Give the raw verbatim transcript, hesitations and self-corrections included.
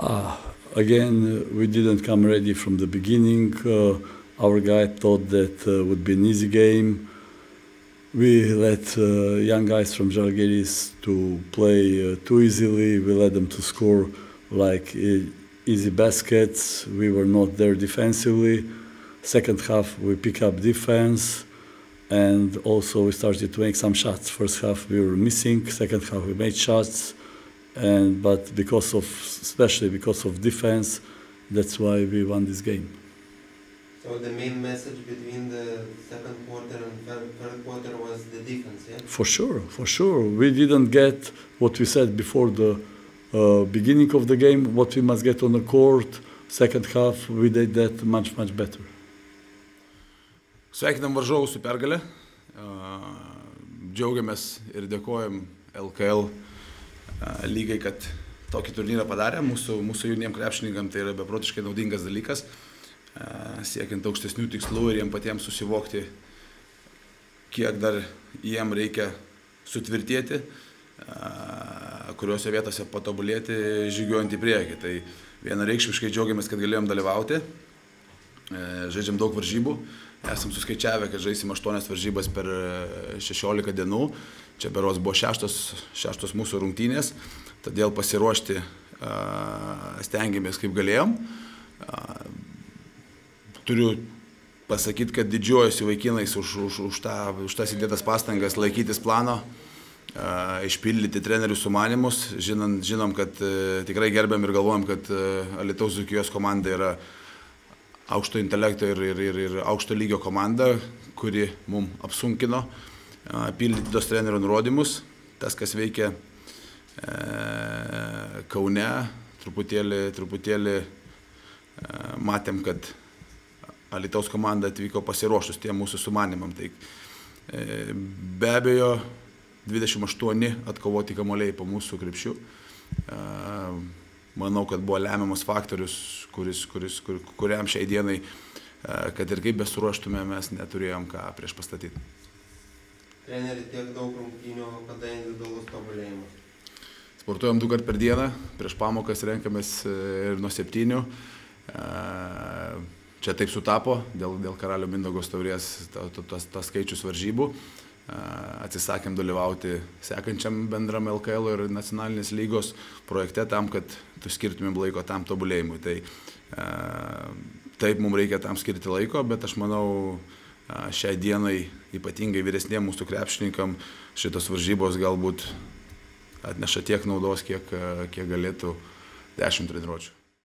Uh, again, we didn't come ready from the beginning. Uh, our guy thought that uh, would be an easy game. We let uh, young guys from Žalgiris to play uh, too easily. We let them to score like e easy baskets. We were not there defensively. Second half, we pick up defense, and also we started to make some shots. First half, we were missing. Second half, we made shots. And but because of, especially because of defense, that's why we won this game. So the main message between the second quarter and third, third quarter was the defense, yeah? For sure, for sure. We didn't get what we said before the uh, beginning of the game, what we must get on the court. Second half, we did that much, much better. Sveikinam varžovus su pergale. Džiaugiamės ir dėkojam L K L lygai, kad tokį turnyrą padarė. Mūsų, mūsų jauniem krepšininkam tai yra beprotiškai naudingas dalykas, siekiant aukštesnių tikslų ir jiem patiems susivokti, kiek dar jiem reikia sutvirtėti, kuriuose vietose patobulėti, žygiuojant į priekį. Tai vienareikšmiškai džiaugiamės, kad galėjom dalyvauti. Žaidžiam daug varžybų. Esam suskaičiavę, kad žaisim aštuonias varžybas per šešiolika dienų. Čia berods buvo šeštos, šeštos mūsų rungtynės, todėl pasiruošti stengiamės kaip galėjom. Turiu pasakyti, kad didžiuojuosi vaikinais už, už, už, tą, už tas įdėtas pastangas laikytis plano, išpildyti trenerių sumanymus. Žinom, žinom, kad tikrai gerbiam ir galvojam, kad Alytaus Dzūkijos komanda yra aukšto intelekto ir, ir, ir, ir aukšto lygio komanda, kuri mums apsunkino pildyti tos trenerių nurodymus. Tas, kas veikia e, Kaune, truputėlį, truputėlį e, matėm, kad Alytaus komanda atvyko pasiruošus tiem mūsų sumanimam. Tai, e, be abejo, dvidešimt aštuoni atkovoti kamuoliai po mūsų krepšių. E, manau, kad buvo lemiamas faktorius, kuris, kuris, kur, kuriam šiai dienai, e, kad ir kaip besuruoštume, mes neturėjom ką prieš pastatyti. Treneri, tiek daug rungtynių, kada individualus tobulėjimas? Sportuojam du kart per dieną, prieš pamokas renkamės ir nuo septynių. Čia taip sutapo, dėl, dėl Karalio Mindaugo taurės tas, tas skaičius varžybų. Atsisakėm dalyvauti sekančiam bendram L K L ir nacionalinės lygos projekte tam, kad skirtumėm laiko tam tobulėjimui. Tai taip mums reikia tam skirti laiko, bet aš manau, šiai dienai, ypatingai vyresniem mūsų krepšininkam, šitos varžybos galbūt atneša tiek naudos, kiek, kiek galėtų dešimt treniruočių.